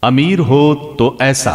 امیر ہو تو ایسا۔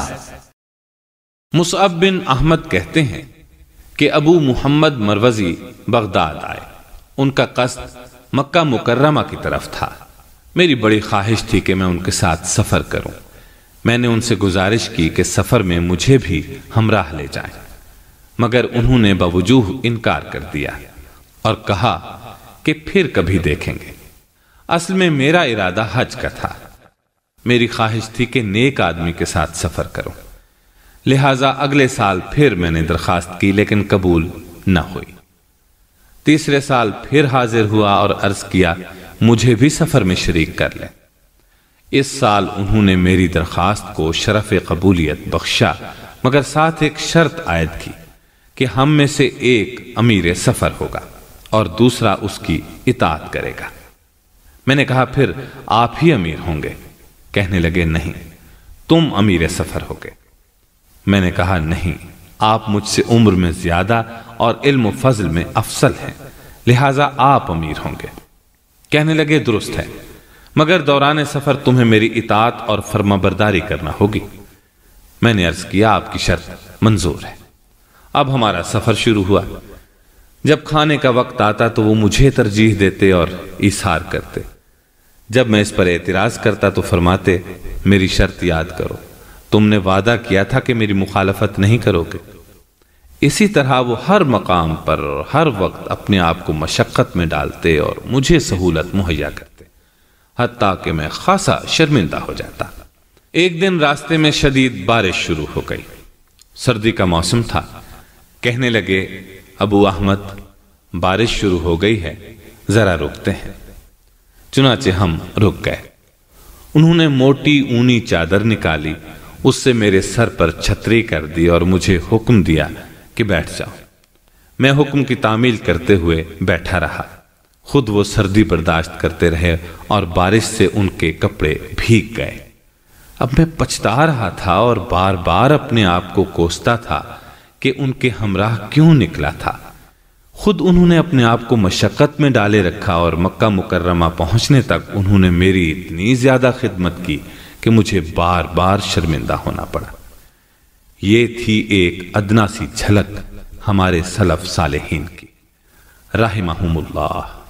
مصعب بن احمد کہتے ہیں کہ ابو محمد مروزی بغداد آئے۔ ان کا قصد مکہ مکرمہ کی طرف تھا۔ میری بڑی خواہش تھی کہ میں ان کے ساتھ سفر کروں۔ میں نے ان سے گزارش کی کہ سفر میں مجھے بھی ہمراہ لے جائیں، مگر انہوں نے بوجوہ انکار کر دیا اور کہا کہ پھر کبھی دیکھیں گے۔ اصل میں میرا ارادہ حج کا تھا۔ میری خواہش تھی کہ نیک آدمی کے ساتھ سفر کروں، لہٰذا اگلے سال پھر میں نے درخواست کی لیکن قبول نہ ہوئی۔ تیسرے سال پھر حاضر ہوا اور عرض کیا مجھے بھی سفر میں شریک کر لیں۔ اس سال انہوں نے میری درخواست کو شرف قبولیت بخشا، مگر ساتھ ایک شرط عائد کی کہ ہم میں سے ایک امیر سفر ہوگا اور دوسرا اس کی اطاعت کرے گا۔ میں نے کہا پھر آپ ہی امیر ہوں گے؟ کہنے لگے نہیں، تم امیر سفر ہوگے۔ میں نے کہا نہیں، آپ مجھ سے عمر میں زیادہ اور علم و فضل میں افضل ہیں، لہٰذا آپ امیر ہوں گے۔ کہنے لگے درست ہے، مگر دوران سفر تمہیں میری اطاعت اور فرما برداری کرنا ہوگی۔ میں نے عرض کیا آپ کی شرط منظور ہے۔ اب ہمارا سفر شروع ہوا۔ جب کھانے کا وقت آتا تو وہ مجھے ترجیح دیتے اور ایثار کرتے۔ جب میں اس پر اعتراض کرتا تو فرماتے میری شرط یاد کرو، تم نے وعدہ کیا تھا کہ میری مخالفت نہیں کرو گے۔ اسی طرح وہ ہر مقام پر اور ہر وقت اپنے آپ کو مشقت میں ڈالتے اور مجھے سہولت مہیا کرتے، حتیٰ کہ میں خاصا شرمندہ ہو جاتا۔ ایک دن راستے میں شدید بارش شروع ہو گئی۔ سردی کا موسم تھا۔ کہنے لگے ابو احمد بارش شروع ہو گئی ہے، ذرا رکتے ہیں۔ چنانچہ ہم رک گئے۔ انہوں نے موٹی اونی چادر نکالی، اس سے میرے سر پر چھتری کر دی اور مجھے حکم دیا کہ بیٹھ جاؤ۔ میں حکم کی تعمیل کرتے ہوئے بیٹھا رہا۔ خود وہ سردی برداشت کرتے رہے اور بارش سے ان کے کپڑے بھیگ گئے۔ اب میں پچھتا رہا تھا اور بار بار اپنے آپ کو کوستا تھا کہ ان کے ہمراہ کیوں نکلا تھا۔ خود انہوں نے اپنے آپ کو مشقت میں ڈالے رکھا اور مکہ مکرمہ پہنچنے تک انہوں نے میری اتنی زیادہ خدمت کی کہ مجھے بار بار شرمندہ ہونا پڑا۔ یہ تھی ایک ادنا سی جھلک ہمارے سلف صالحین کی رحمہم اللہ۔